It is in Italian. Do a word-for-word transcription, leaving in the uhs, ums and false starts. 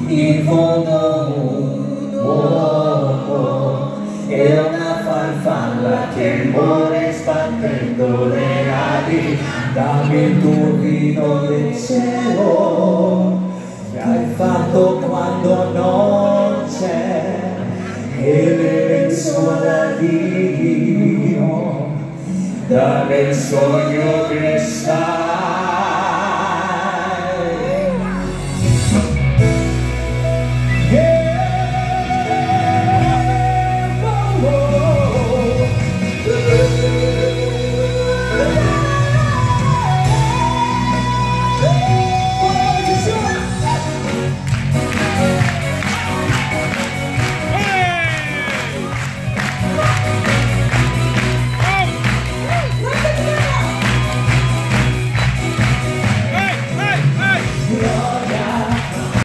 in fondo oh, oh, è una farfalla che muore sbattendo le ali. Dammi il turbino del cielo che hai fatto quando non c'è, e le lenzuola di Dio, dare il sogno che sta